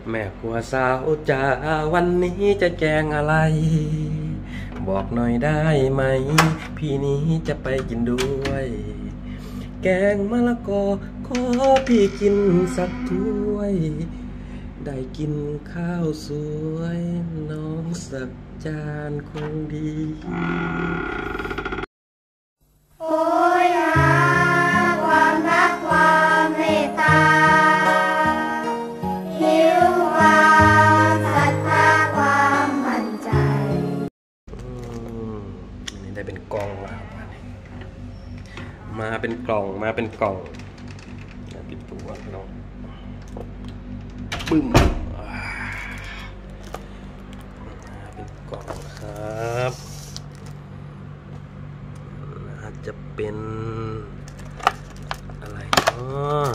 แม่ครัวสาวจ๋าวันนี้จะแกงอะไร บอกหน่อยได้ไหม พี่นี้จะไปกินด้วย แกงมะละกอขอพี่กินสักถ้วย ได้กินข้าวสวยน้องสักจานคงดีโอ้ยหาความรักความเมตตาหิวความศรัทธาความมั่นใจนี่ได้เป็นกล่องแล้วมาเป็นกล่องปิดตัวน้องปึ้มเป็นกล่องครับอาจจะเป็นอะไรเนาะ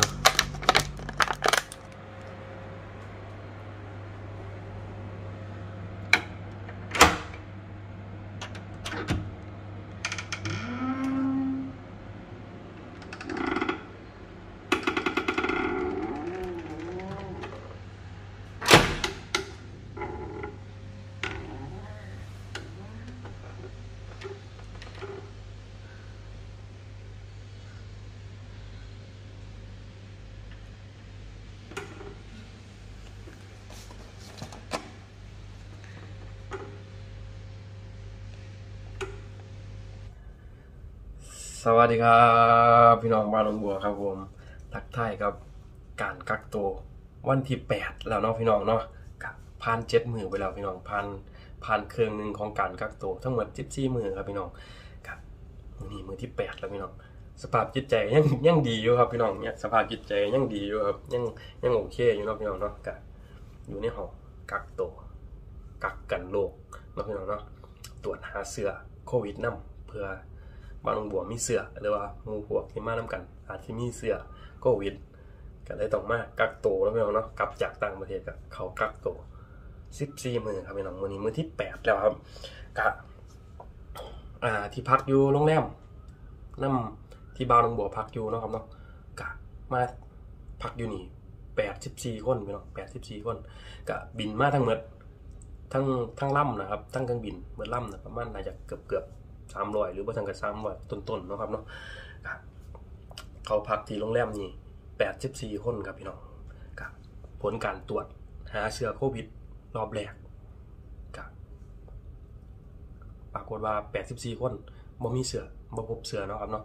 สวัสดีครับพี่น้องบ้านหนองบัวครับผมทักทายกับการกักตัววันที่8แล้วเนาะพี่น้องเนาะกับผ่าน7 มื้อไปแล้วพี่น้องผ่านเครื่องนึงของการกักตัวทั้งหมด14 มื้อครับพี่น้องครับนี่มื้อที่8แล้วพี่น้องสภาพจิตใจยังดีอยู่ครับพี่น้องเนี่ยสภาพจิตใจยังดีอยู่ครับยังโอเคอยู่เนาะพี่น้องเนาะกับอยู่ในห้องกักตัวกักกันโรคเนาะพี่น้องเนาะตรวจหาเชื้อโควิดนำเพื่อบางบัวมีเสื้อหรือว่าหมู่พวกที่มานํกันอาจจะมีเสื้อโควิดก็เลยต้องมากักตัวแล้วพี่น้องเนาะกลับจากต่างประเทศก็เขากักตัว14 มื้อครับพี่น้องมื้อนี้มื้อที่8แล้วครับก็ที่พักอยู่โรงแรมนํที่บ้านหนองบัวพักอยู่เนาะครับเนาะก็มาพักอยู่นี่84 คนพี่น้อง84 คนก็บินมาทั้งหมดทั้งลำนะครับทั้งเครื่องบินหมดลำนะประมาณน่าจะเกือบ300หรือบ่ถึงกับ300ต้นๆเนาะครับเนาะเขาพักที่โรงแรมนี่84 คนครับพี่น้องครับผลการตรวจหาเชื้อโควิดรอบแรกครับปรากฏว่า84 คนบ่มีเชื้อบ่พบเชื้อเนาะครับเนาะ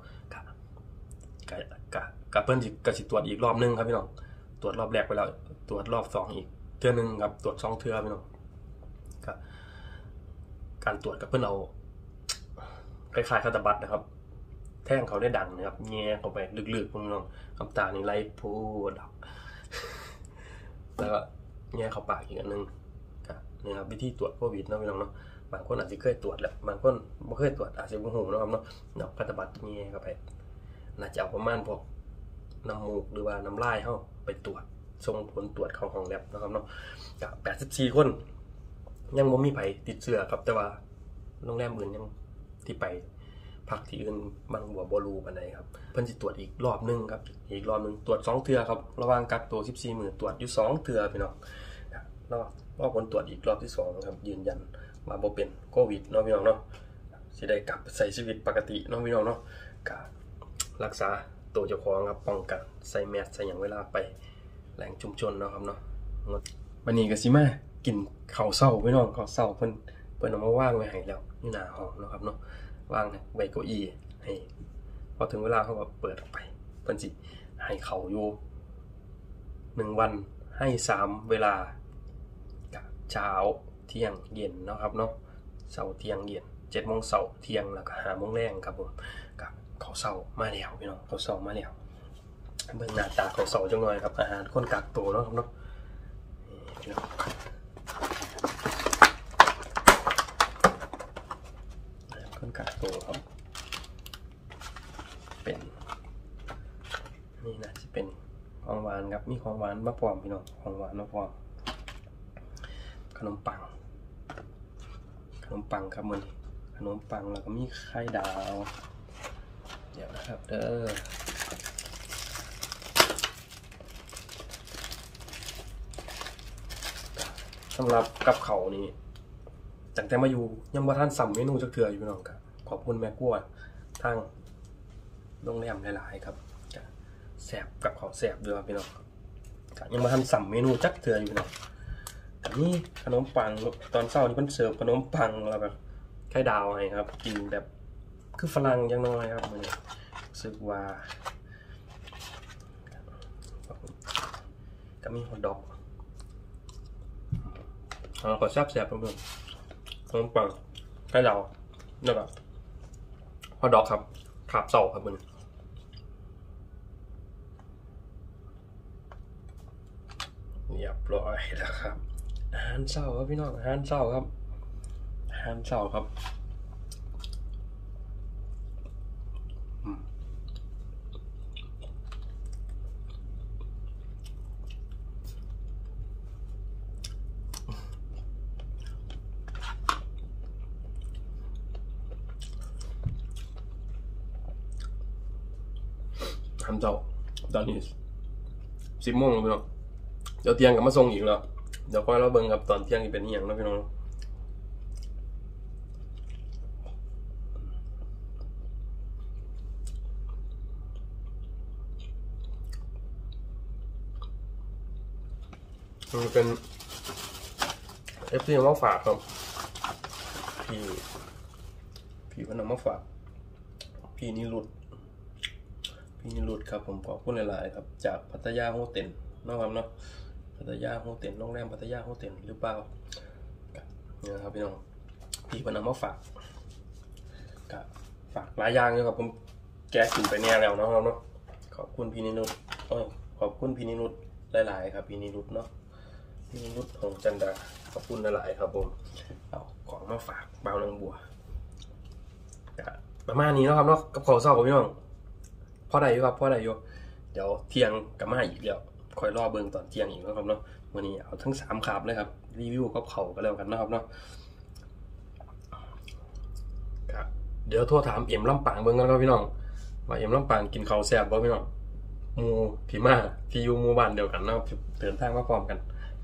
ก็เพิ่นสิตรวจอีกรอบนึงครับพี่น้องตรวจรอบแรกไปแล้วตรวจรอบ2อีกเทื่อนึงครับตรวจ2เทื่อพี่น้องครับการตรวจกับเพิ่นเอาคล้ายๆคาตาบัตนะครับแท่งเขาได้ดังนะครับแง่เข้าไปลึกๆพี่น้องคำตานี่ไล่พูดดับแล้วก็แง่เข้าปากอีกอันนึงครับนี่ครับวิธีตรวจโควิดเนาะพี่น้องเนาะบางคนอาจจะเคยตรวจแล้วบางคนบ่เคยตรวจอาจจะบ่ฮู้เนาะครับเนาะคาตาบัตแง่เข้าไปน่าจะเอาประมาณพวกน้ำมูกหรือว่าน้ำลายเฮาไปตรวจส่งผลตรวจเข้าห้องแลบนะครับเนาะก็84 คนยังบ่มีไผติดเชื้อครับแต่ว่าโรงแรมอื่นยังที่ไปพักที่อื่นบางบัวบ่รู้ปานใดครับเพิ่นสิตรวจอีกรอบนึงครับอีกรอบนึงตรวจ2เทื่อครับระหว่างกักตัว14 มื้อตรวจอยู่2เทื่อพี่น้องรอผลตรวจอีกรอบที่2ครับยืนยันว่าบ่เป็นโควิดเนาะพี่น้องเนาะสิได้กลับใช้ชีวิตปกติเนาะพี่น้องเนาะก็รักษาตัวเจ้าของครับป้องกันใส่แมสใส่หยังเวลาไปแหล่งชุมชนเนาะครับเนาะวันนี้ก็สิมากินข้าวเช้าพี่น้องข้าวเช้าเพิ่นเอามาวางไว้ให้แล้วอยู่หน้าห้องเนาะครับเนาะวางไว้เก้าอี้ให้พอถึงเวลาเขาก็เปิดออกไปเพิ่นสิให้เขาอยู่1วันให้3เวลาเช้าเที่ยงเย็นเนาะครับเนาะเช้าเที่ยงเย็น7 โมงเช้าเที่ยงแล้วก็5 โมงแลงครับผมกับข้าวเช้ามาแล้วพี่น้องข้าวเช้ามาแล้วเบิ่งหน้าตาข้าวเช้าจังหน่อยครับอาหารคนกักตัวเนาะครับเนาะพี่น้องกักตัวครับเป็นนี่นะจะเป็นของหวานครับมีของหวานมะพร้าวพี่น้องของหวานมะพร้าวขนมปังครับมันขนมปังแล้วก็มีไข่ดาวเดี๋ยวนะครับเด้อ ขสำหรับกับเขานี่ตั้งแต่มาอยู่ยังบ่ทันซ้ำเมนูจักเทื่ออยู่พี่น้องครับขอบคุณแม่กัวทางโรงแรมหลายๆครับแซ่บกับเขาแซ่บด้วยพี่น้องยังบ่ทันซ้ำเมนูจักเทื่ออยู่พี่น้องนี่ขนมปังตอนเช้านี่เพิ่นเสิร์ฟขนมปังแล้วแบบไข่ดาวให้ครับกินแบบคือฝรั่งจังน้อยครับมื้อนี้รู้สึกว่าก็มีฮอทดอกขอแซ่บๆเพื่อนขนมปังไข่ดาวแล้วแบบฮอทดอกครับขาบเสาครับมึงเรียบร้อยแล้วครับอาหารเช้าครับพี่น้องอาหารเช้าครับอาหารเช้าครับทำเจ้าตอนนี้10 โมงแล้วพี่น้องเดี๋ยวเที่ยงกลับมาส่งอีกแล้วเดี๋ยวค่อยเราเบิ่งกับตอนเที่ยงเป็นอย่างนะพี่น้องมันเป็นFT มาฝากครับพี่มันเอามาฝากพี่นิรุตครับผมขอบคุณหลายๆครับจากพัทยาโฮเทลนะครับเนาะพัทยาโฮเทลโรงแรมพัทยาโฮเทลหรือเปล่าเนี่ยครับพี่น้องพี่มันเอามาฝากหลายอย่างเลยครับผมแกะกินไปแน่แล้วนะครับเนาะขอบคุณพี่นิรุตขอบคุณพี่นิรุตหลายๆครับพี่นิรุตเนาะพี่นิรุตของจันดาขอบคุณหลายๆครับผมเอาของมาฝากบ่าวนางบัวประมาณนี้นะครับเนาะกับข้าวเช้าของพี่น้องพอได้อยู่ครับพอได้อยู่เดี๋ยวเที่ยงกับมาอีกแล้วคอยรอเบิ่งตอนเที่ยงอีกนะครับเนาะวันนี้เอาทั้ง3ขาบเลยครับรีวิวกับเขาก็แล้วกันนะครับเนาะครับเดี๋ยวโทรถามเอ็มลำปางเบิ่งกันครับพี่น้องว่าเอ็มลำปางกินข้าวแซ่บบ่พี่น้องหมู่พี่มาที่อยู่หมู่บ้านเดียวกันเนาะเดินทางมาพร้อมกัน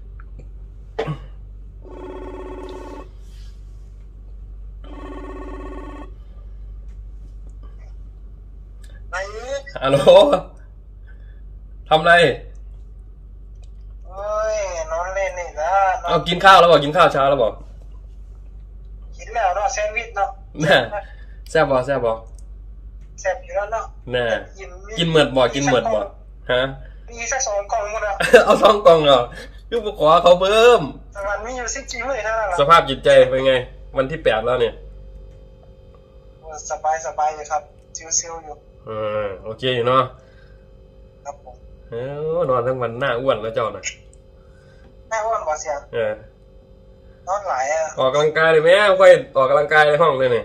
ฮัลโหลทำไรเอ้ยนอนเล่นนี่นะเอากินข้าวแล้วบอกกินข้าวเช้าแล้วบอกกินแล้วเนาะแซนด์วิชเนาะน่ะแซ่บบ่แซ่บอยู่แล้วเนาะน่ะกินเหมือดบ่กินเหมือดบ่ฮะมีสัก2 กล่องหมดอ่ะเอา2 กล่องเหรอยุบขอเขาเพิ่มมันมีอยู่14 มื้อเท่านั้นล่ะสภาพจิตใจเป็นไงวันที่8แล้วเนี่ยสบายอยู่ครับชิลๆอยู่โอเคอยู่เนาะครับผมนอนทั้งวันหน้าอ้วนแล้วเจ้าน่ะหน้าอ้วนบ่เสียนอนหลายอ่ะออกกำลังกายเลยแม่ค่อยออกกำลังกายในห้องเลยนี่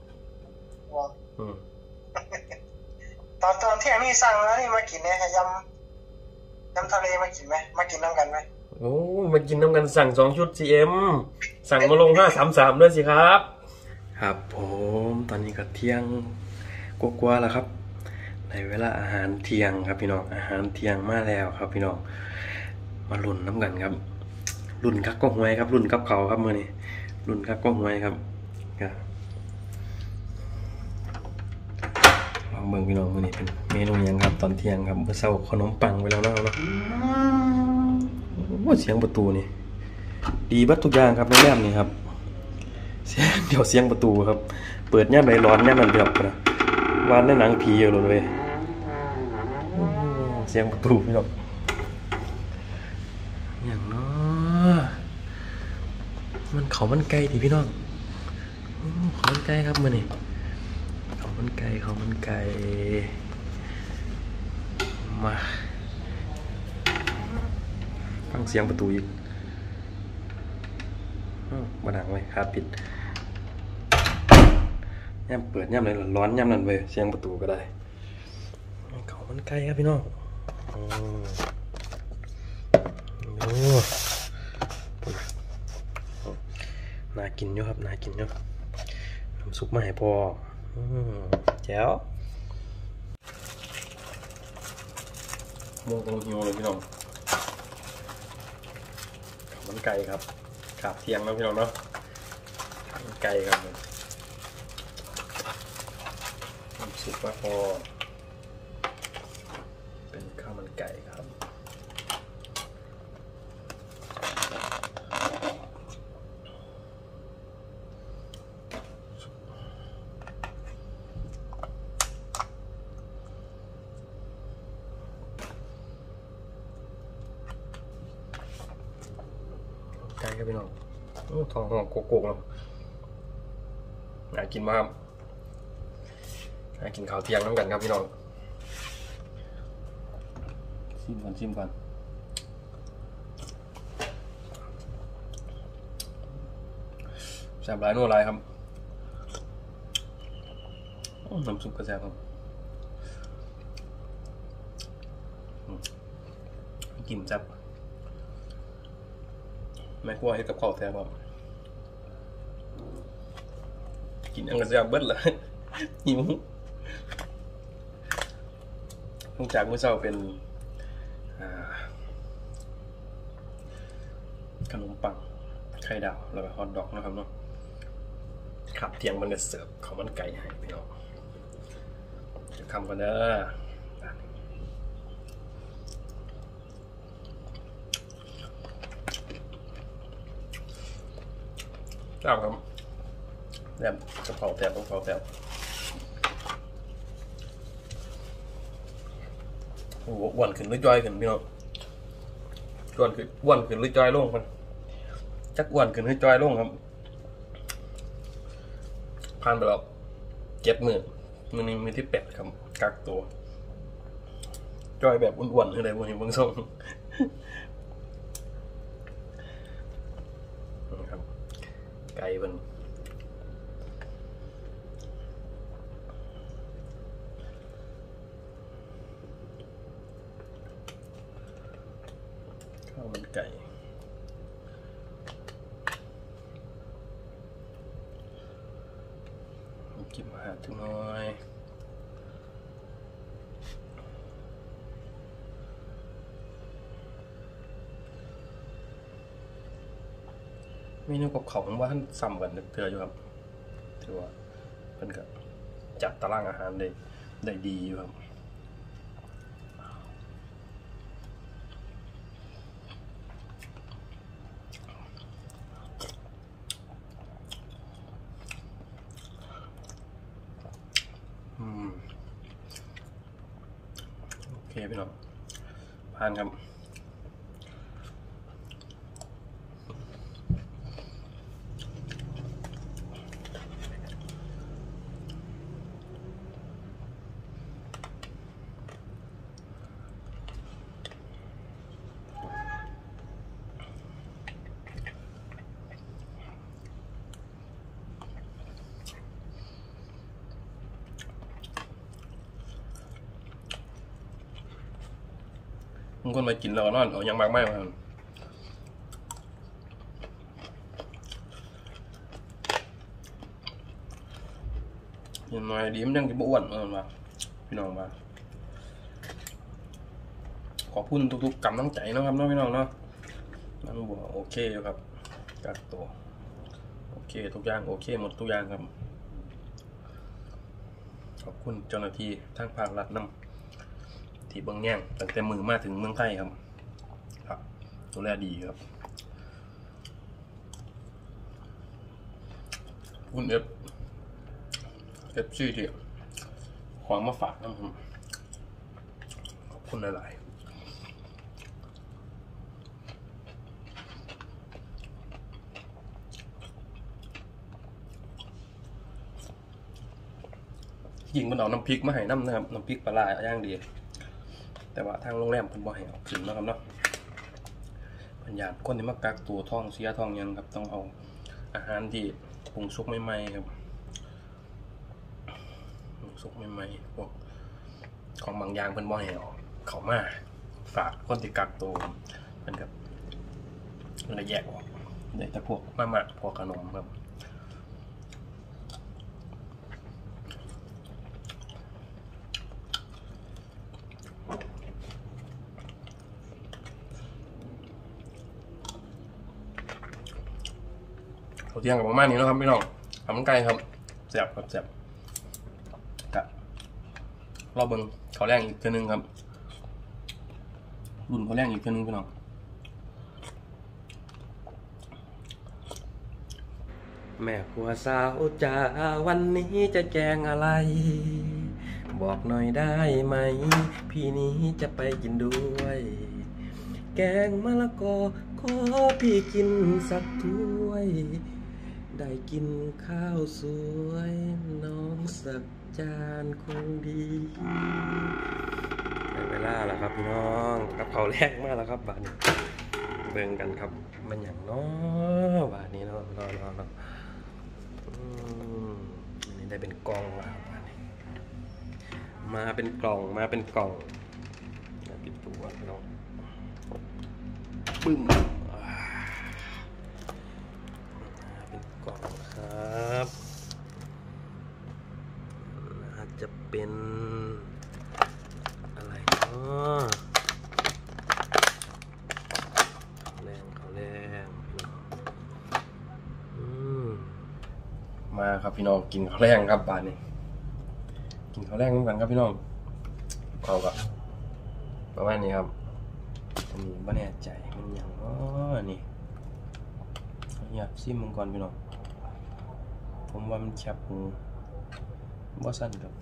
ตอนเที่ยงนี่สั่งแล้วนี่มากินเนี่ยยำทะเลมากินไหมมากินน้ำกันไหมโอ้มากินน้ำกันสั่ง2 ชุด CM สั่งมาลง533ด้วยสิครับครับผมตอนนี้ก็เที่ยงกว่าแล้วครับในเวลาอาหารเที่ยงครับพี่น้องอาหารเที่ยงมาแล้วครับพี่น้องมาลุ้นน้ำกันครับลุ้นคักก็หวยครับลุ้นกับเขาครับมื้อนี้ลุ้นคักก็หวยครับลองเบิ่งพี่น้องมื้อนี้เป็นเมนูหยังครับตอนเที่ยงครับเมื่อเช้าขนมปังไปแล้วเนาะโอ้เสียงประตูนี่ดีบัดทุกอย่างครับในแรมนี่ครับเสียงประตูครับเปิดย่ำไหนร้อนย่ำนั้นเดือดนะวานในหนังผีอยู่เลยเสียงประตูพี่น้องอย่างน้อมันเขามันไกลดิพี่น้องเขามันไกลครับมื้อนี้เขามันไกลมาฟังเสียงประตูอีกมาดังไว้ครับปิดย่ำเปิดย่ำเลยร้อนย่ำนั่นไปเสียงประตูก็ได้เขามันไกลครับพี่น้องน่ากินอยู่ครับน่ากินอยู่น้ำซุปมาให้พอแจ๋วโมงหิวเลยพี่น้องเขามันไกลครับขาบเทียงแล้วพี่น้องเนาะไก่ครับน้ำซุปมาพอเป็นข้าวมันไก่ครับไก่ครับพี่น้องทองหอมโกโก้แล้วน่ากินมากน่ากินข้าวเที่ยงน้ำกันครับพี่น้องชิมก่อนแซ่บหลายนัวหลายครับน้ำซุปก็แซ่บครับกินแซ่บแม่ครัวให้กับข้าวแซ่บครับกินอังกฤษเบิดเลยหิวหลังจากเมื่อเช้าเป็นขนมปังไข่ดาวแล้วก็ฮอทดอกนะครับเนาะขับเที่ยงมันจะเสิร์ฟข้าวมันไก่ให้พี่น้องจะคำกันเด้อครับแบบกระเพราแซ่บต้องกระเพราแซ่บโอ้โหอ้วนขึ้นหรือจอยขึ้นพี่น้องอ้วนขึ้นหรือจอยลงมันจักอ้วนขึ้นหรือจอยลงครับผ่านไปแล้ว7 มื้อนี้มื้อที่8ครับกักตัวจอยแบบอ้วนๆคืออะไรพวกนี้เบิ่งส่งครับไก่มันข้าวมันไก่กินมาหาจังหน่อยเมนูกับเขาผมว่าท่านซ้ำกันเถื่ออยู่ครับถือว่าเป็นกับจัดตารางอาหารได้ดีอยู่ครับโอเคพี่น้องผ่านครับบางคนมากินแล้วก็นอนเอายังมากไม่มาอย่างน้อยดีมันยังจะอ้วนมาพี่น้องมาขอพูดทุกๆกำลังใจนะครับน้องพี่น้องเนาะนั่นบอกโอเคครับกักตัวโอเคทุกอย่างโอเคหมดทุกอย่างครับขอบคุณเจ้าหน้าที่ทางภาครัฐนำที่เบื้องแง่งตั้งแต่มือมาถึงเมืองไทยครับดูแลดีครับคุณเอฟซีที่ของมาฝากนะครับขอบคุณหลายๆยิงมันเอาน้ำพริกมาให้น้ำนะครับน้ำพริกปลาย่างดีแต่ว่าทางโรงแรมเพิ่นบ่ให้เอาขึ้นนะครับเนาะปัญญาคนที่มากักตัวท้องเสียท้องยังครับต้องเอาอาหารที่ปรุงสุกใหม่ๆครับปรุงสุกใหม่ๆพวกของบางอย่างเพิ่นบ่ให้เอาเข้ามาฝากคนที่กักตัวเพิ่นกับมันแยกออกได้แต่พวกมาม่าพวกขนมครับเขาเที่ยงกับประมาณนี้นะครับพี่น้องทำไก่ครับแซ่บครับแซ่บกะรอบเบิ้งเขาแรงอีกเท่านึงครับรุ่นเขาแรงอีกเท่านึงพี่น้องแม่ครัวสาวจ้าวันนี้จะแกงอะไรบอกหน่อยได้ไหมพี่นี้จะไปกินด้วยแกงมะละกอขอพี่กินสักถ้วยได้กินข้าวสวยน้องสักจานคงดีได้เวลาแล้วครับพี่น้องกับเขาแรกมากแล้วครับบาทนี้เบิ่งกันครับมันอย่างน้อบาทนี้เนาะอันนี้ได้เป็นกล่องแล้วครับมาเป็นกล่องปิดตัวพี่น้องปึ้มเป็นกล่องครับอาจจะเป็นอะไรเนาะเขาแรงมาครับพี่น้องกินข้าวแรงครับบ้านนี้กินข้าวแรงเหมือนกันครับพี่น้องเขากับประมาณนี้ครับอันนี้ไม่แน่ใจมันอย่างนี่อยากซิมมังกรพี่น้องผมว่ามันแคบหูบ่สั้นครับ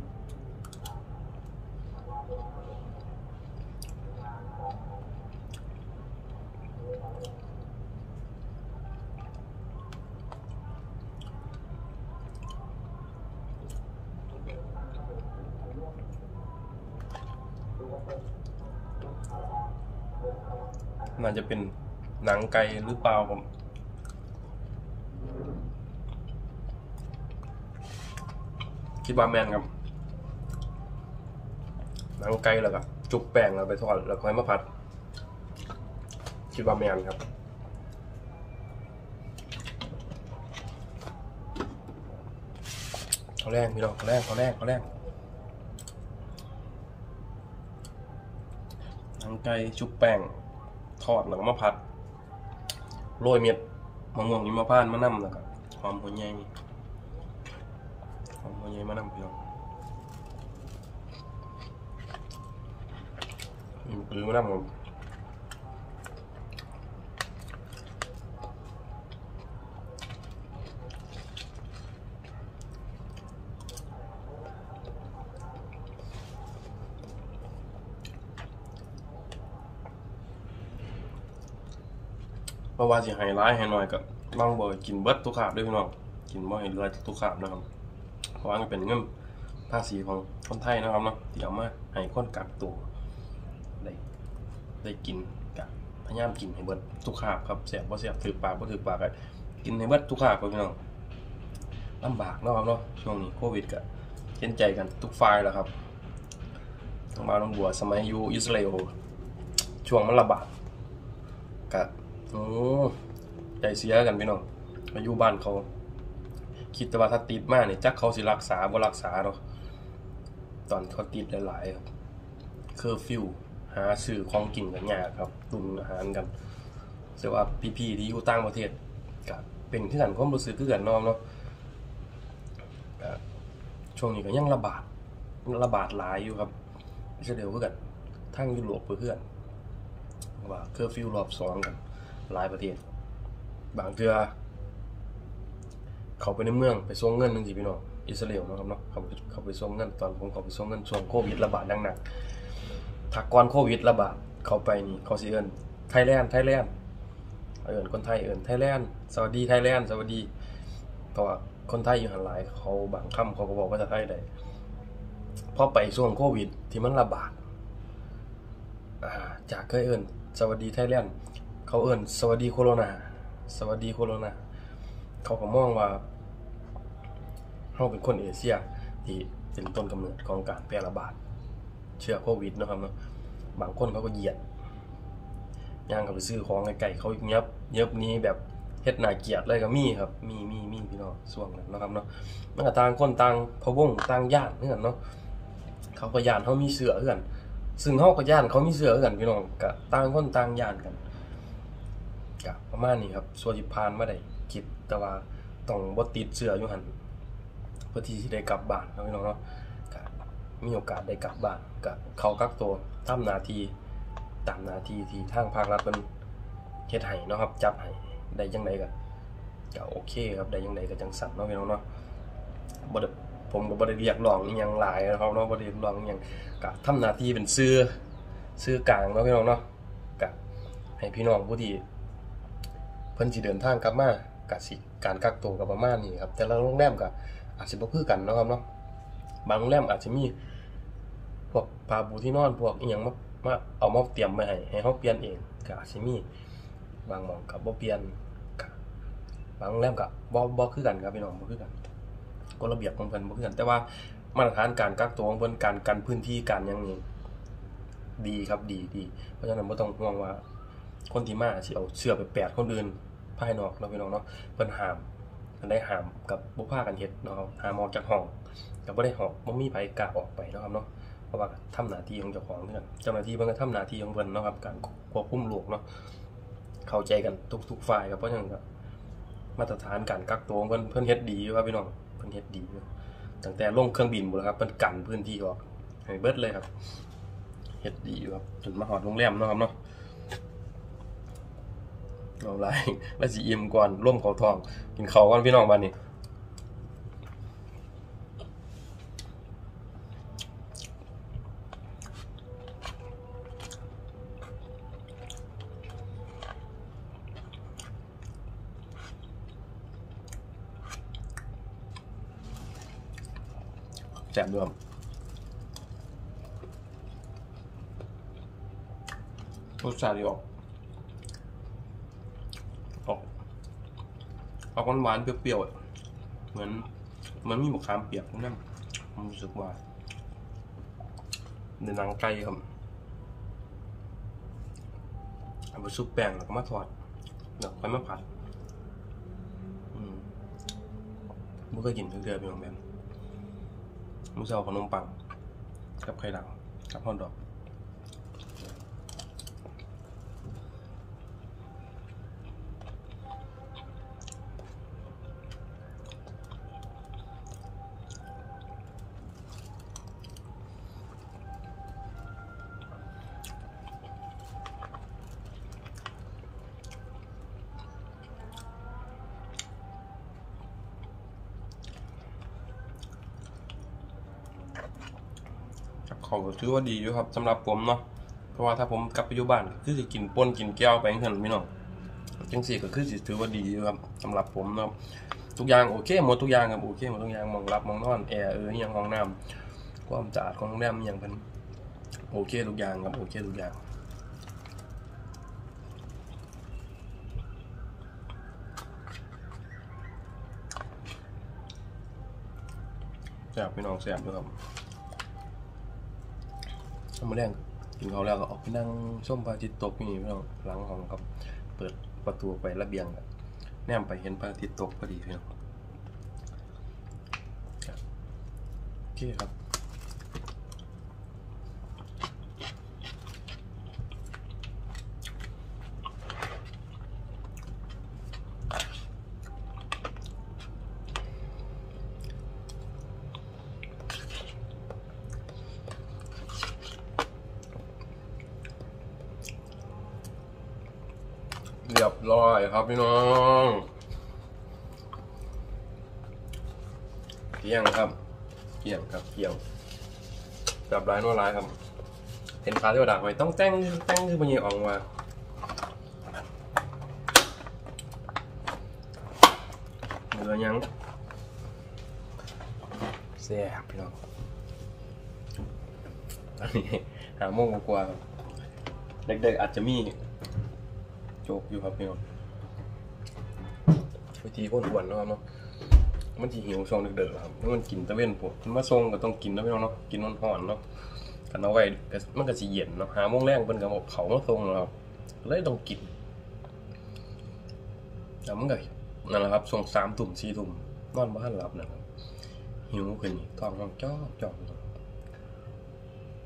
น่าจะเป็นหนังไก่หรือเปล่าผมคิดว่าแมนครับหนังไก่แล้วก็จุกแป้งแล้วไปทอดแล้วค่อยมาผัดคิดว่าแมนครับเขาแรงพี่น้องเขาแรงหนังไก่จุกแป้งทอดแล้วก็มาผัดโรยเม็ดมะม่วงหิมพานต์มะนาวแล้วก็หอมหัวใหญ่มะนาวพี่น้องหรือมะนาวผมเพราะว่าสิไฮไลท์ให้หน่อยกับบางบ่อยกินเบิดทุกขาบด้วยพี่น้องกินบ่ให้เหลือทุกขาบนะครับเพราะว่ามันเป็นเงินภาษีของคนไทยนะครับเนาะที่เอามาให้คนกักตัวได้กินกับพยายามกินให้เบิดทุกขาบครับแซ่บบ่แซ่บถือปากบ่ถือปากกินให้เบิดทุกขาบครับพี่น้องลำบากนะครับเนาะช่วงนี้โควิดก็เห็นใจกันทุกฝ่ายแล้วครับทั้งบ้านทั้งบัวสมัยอยู่อิสราเอลช่วงมันระบาดก็ใจเสียกันพี่น้องมาอยู่บ้านเขาคิดแต่ว่าถ้าติดมากเนี่ยจักเขาสิรักษาบ่รักษาเนาะตอนเขาติดหลายๆเคอร์ฟิวหาซื้อของกินกันยากครับตุนอาหารกันแต่ว่าพี่ๆที่อยู่ต่างประเทศก็เป็นที่กันความรู้สึกคือกันเนาะช่วงนี้ก็ยังระบาดหลายอยู่ครับอิสราเอลคือกันทั้งยุโรปเพื่อนว่าเคอร์ฟิวรอบ2กันหลายประเทศบางเทื่อเขาไปในเมืองไปส่งเงินนึงสิพี่น้องอิสราเอลนะครับเนาะเขาไปส่งเงินตอนผมเขาไปส่งเงินช่วงโควิดระบาดหนักถ้าก่อนโควิดระบาดเขาไปนี่เขาสิเอิ้นไทยแลนด์เอิ้นคนไทยเอิ้นไทยแลนด์สวัสดีไทยแลนด์สวัสดีเพราะว่าคนไทยอยู่หันหลายเขาบางคำเขาก็บอกว่าจะไทยได้พอไปช่วงโควิดที่มันระบาดจากเคยเอิ้นสวัสดีไทยแลนด์เขาเอิ้นสวัสดีโคโรนาเขาก็มองว่าเราเป็นคนเอเชียที่เป็นต้นกำเนิดของการแพร่ระบาดเชื้อโควิดนะครับเนาะบางคนเขาก็เหยียดย่างเขาไปซื้อของไก่เขาเงียบนี้แบบเฮ็ดน่าเกลียดเลยก็มีครับมีพี่น้องช่วงนั้นนะครับเนาะมันก็ต่างคนต่างพะวงต่างย่านเหมือนกันเนาะเขาก็ย่านเขามีเสือเหมือนกันซึ่งเขาก็ย่านเขามีเสือเหมือนกันพี่น้องก็ต่างคนต่างย่านกันก็ประมาณนี้ครับส่วนที่ผ่านมาได้คิดแต่ว่าต้องบ่ติดเชื้ออยู่หั่นเพื่อที่สิได้กลับบ้านพี่น้องเนาะก็มีโอกาสได้กลับบ้านก็เข้ากักตัวทำหน้าที่ตามหน้าที่ที่ทางภาครัฐเพิ่นเฮ็ดให้เนาะครับจับให้ได้จังไดก็โอเคครับได้จังไดก็จังสั่นเนาะพี่น้องเนาะบ่ได้ผมก็บ่ได้เรียกร้องอีหยังหลายนะครับเนาะบ่ได้เรียกร้องอีหยังก็ทำหน้าที่เป็นสื่อกลางเนาะพี่น้องเนาะก็ให้พี่น้องผู้ที่เพิ่นสิเดินทางกลับมาก็สิการกักตัวก็ประมาณนี้ครับแต่ละโรงแรมก็อาจสิบ่คือกันเนาะครับเนาะบางโรงแรมอาจจะมีพวกผ้าปูที่นอนพวกอีหยังมาเอามาเตรียมไว้ให้เฮาเปลี่ยนเองก็อาจสิมีบางหม้องก็บ่เปลี่ยนก็บางโรงแรมก็บ่คือกันครับพี่น้องบ่คือกันกฎระเบียบของเพิ่นบ่คือกันแต่ว่ามาตรฐานการกักตัวของเพิ่นการกันพื้นที่การหยังนี่ดีครับดีเพราะฉะนั้นบ่ต้องห่วงว่าคนที่มาสิเอาเชื้อไปแปดคนอื่นภายนอกเนาะพี่น้องเนาะเพิ่นห้ามอันใดห้ามกับบ่พากันเฮ็ดเนาะห้ามออกจากห้องก็บ่ได้ออกบ่มีไผกล้าออกไปเนาะครับเนาะเพราะว่าทำหน้าที่ของเจ้าของคือกันเจ้าหน้าที่เพิ่นก็ทำหน้าที่ของเพิ่นเนาะครับการควบคุมโรคเนาะเข้าใจกันทุกฝ่ายครับเพราะฉะนั้นก็มาตรฐานการกักตัวของเพิ่นเฮ็ดดีอยู่ครับพี่น้องเพิ่นเฮ็ดดีอยู่ตั้งแต่ลงเครื่องบินพุ่นล่ะครับเพิ่นกันพื้นที่ออกให้เบิดเลยครับเฮ็ดดีอยู่ครับจนมาฮอดโรงแรมเนาะครับเนาะเอาล่ะแล้วสิอิ่มก่อนร่วมเข้าท้องกินข้าวก่อนพี่น้องบัดนี้แซ่บด้วยรสชาติออกหวานๆเปรี้ยวๆเหมือนมีมะขามเปียกนั่นผมรู้สึกว่าในหนังไก่ครับเอาไปซุปแป้งแล้วก็มาทอดแล้วค่อยมาผัดไม่เคยกินเทื่อๆเป็นแบบมื้อเช้าขนมปังกับไข่ดาวกับฮอทดอกเขาถือว่าดีอยู่ครับสำหรับผมเนาะเพราะว่าถ้าผมกลับไปอยู่บ้านคือสิกินป่นกินแก้วไปจังซั่นพี่น้องจังซี่ก็คือสิถือว่าดีอยู่ครับสำหรับผมเนาะทุกอย่างโอเคหมดทุกอย่างครับโอเคหมดทุกอย่างมองรับมองนอนแอร์อีหยังห้องน้ำความสะอาดของโรงแรมอีหยังเพิ่นโอเคทุกอย่างครับโอเคทุกอย่างแซ่บพี่น้องแซ่บด้วยครับมื้อแรกกินข้าวแล้วก็ออกไปนั่งชมพระอาทิตย์ตกนี่พี่น้องหลังห้องครับเปิดประตูไประเบียงแนมไปเห็นพระอาทิตย์ตกพอดีพี่น้องโอเคครับเรียบร้อยครับพี่น้องเที่ยงครับเที่ยงแบบร้ายนัวร้ายครับเห็นปลาที่ว่าดักไว้ต้องแต่งคือมันยังออกมาเหลือยังแซ่บพี่น้องอันนี้หาโมงกว่าเด็กๆอาจจะมีโจกอยู่ครับพี่น้องวิธีอ้วนๆนะครับเนาะมันจะหิวช่วงเด็กๆครับมันกินตะเวนพวกมันมาส่งก็ต้องกินนะพี่น้องเนาะกินร้อนๆเนาะกันเอาไว้มันก็สิเย็นเนาะหาโมงแรกเพิ่นก็บอกเขามาส่งแล้วครับเลยต้องกินแล้วมันก็นั่นแหละครับช่วง3 ทุ่ม 4 ทุ่มนอนบ่ทันหลับนะครับหิวขึ้นนี่ท้องร้องจ๊อก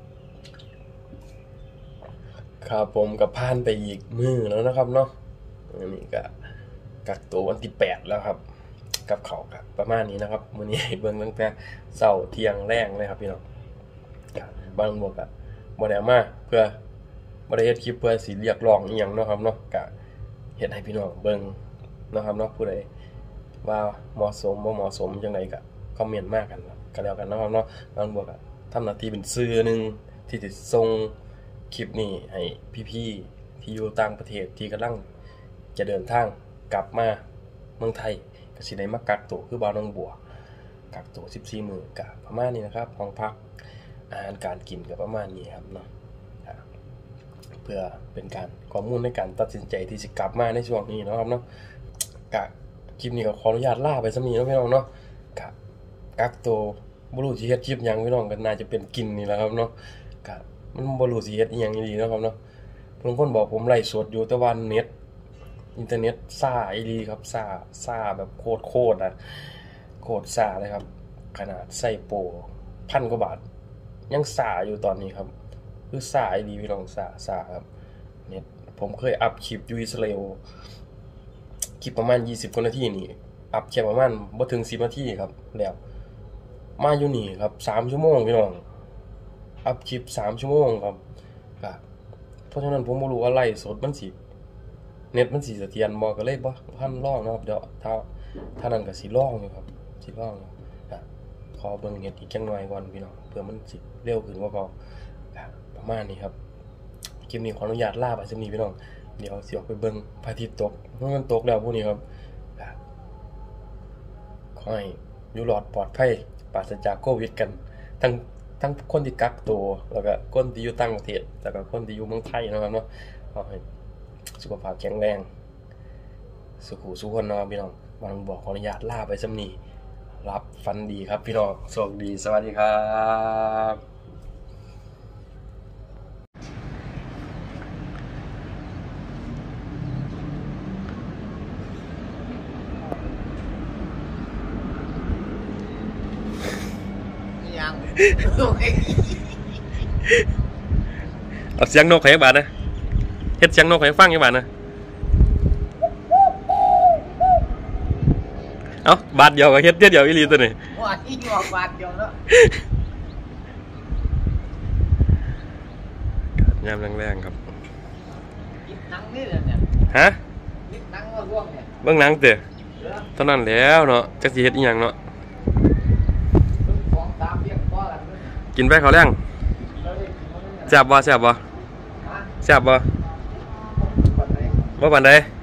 ครับผมกับผ่านไปอีกมื้อแล้วนะครับเนาะอันนี้ก็กักตัววันที่8แล้วครับกับเขาครับประมาณนี้นะครับมื้อนี้เบิ่งตั้งแต่เช้าเที่ยงแรงเลยครับพี่น้องบางบวกก็บ่ได้มาเพื่อบ่ได้เฮ็ดคลิปเพื่อสิเรียกร้องอีหยังเนาะครับเนาะก็เฮ็ดให้พี่น้องเบิ่งเนาะครับเนาะผู้ใดว่าเหมาะสมบ่เหมาะสมจังไดก็คอมเมนต์มากันก็แล้วกันเนาะครับเนาะบางบวกก็ทำหน้าที่เป็นสื่อนึงที่จะส่งคลิปนี้ให้พี่ๆที่อยู่ต่างประเทศที่กำลังจะเดินทางกลับมาเมืองไทยก็สิได้มากักตัวคือบ่าวน้องบัวกักตัว14มื้อก็ประมาณนี้นะครับห้องพักอาหารการกินก็ประมาณนี้ครับเนาะเพื่อเป็นการข้อมูลในการตัดสินใจที่จะกลับมาในช่วงนี้เนาะครับเนาะกะคลิปนี้ก็ขออนุญาตลาไปซะนี้เนาะพี่น้องเนาะกะกักตัวบ่รู้สิเฮ็ดคลิปหยังพี่น้องก็น่าจะเป็นกินนี่แหละครับเนาะกะมันบ่รู้สิเฮ็ดอีหยังดีเนาะครับเนาะบางคนบอกผมไลฟ์สดอยู่แต่ว่าเน็ตอินเทอร์เน็ตซ่าอีหลีครับซ่าแบบโคตรอ่ะโคตรซ่าเลยครับขนาดใส่โปร1,000 กว่าบาทยังซ่าอยู่ตอนนี้ครับคือซ่าอีหลีพี่น้องซ่าครับเน็ตผมเคยอัพคลิปอยู่อิสราเอลคลิปประมาณ20 กว่านาทีนี่อัพแค่ประมาณบ่ถึง10 นาทีครับแล้วมาอยู่นี่ครับ3 ชั่วโมงพี่น้องอัพคลิป3 ชั่วโมงครับก็เพราะฉะนั้นผมบ่รู้ว่าไลฟ์สดมันสิเน็ตมันสิเสถียรบ่ก็เลยบ่ทันลองนะครับเดี๋ยวถ้านั้นก็สิลองอยู่ครับสิลองก็ขอเบิ่งเน็ตอีกจังหน่อยก่อนพี่น้องเพื่อมันสิเร็วขึ้นกว่าเก่าประมาณนี้ครับคลิปนี้ขออนุญาตลาไปสักนิดพี่น้องเดี๋ยวสิออกไปเบิ่งพระอาทิตย์ตกเมื่อมันตกแล้วพวกนี้ครับขอให้อยู่รอดปลอดภัยปราศจากโควิดกันทั้งคนที่กักตัวแล้วก็คนที่อยู่ต่างประเทศแล้วก็คนที่อยู่เมืองไทยนะครับเนาะขอให้สุขภาพแข็งแรงสุขุสุขคนนะครับพี่น้องบางบอกขออนุญาตลาไปสักนิดรับฟันดีครับพี่น้องโชคดีสวัสดีครับเอาเสียงนกให้บาดนะเฮ็ดเสียงนกให้ฟังให้บาดนะเอาบาดเดียวกับเฮ็ดเดียวอีหลีตัวนี้ว่าอีหอกบาดเดียวแล้วยามแรงๆครับยิบนังนี่เนี่ยฮะยิบนังว่าร่วงเนี่ยเบิ่งหนังเด้อเท่านั้นแล้วเนาะจักสิเฮ็ดอีหยังเนาะกินไปข้าวแรงแซ่บบ่บ่ปานใด